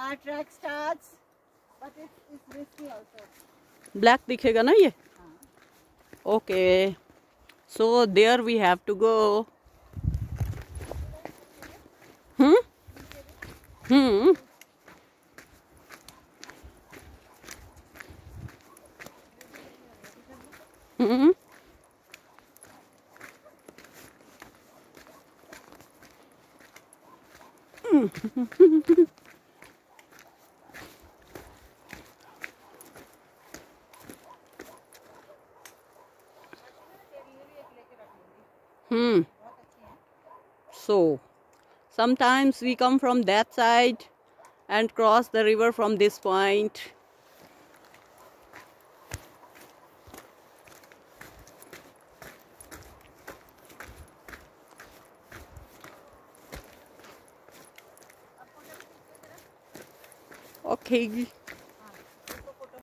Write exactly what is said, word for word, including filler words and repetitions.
our trek starts, but it's, it's risky also. Black दिखेगा ना ये? Okay. So there we have to go. Hmm? Hmm? Hmm? Hmm. So, sometimes we come from that side and cross the river from this point. Okay.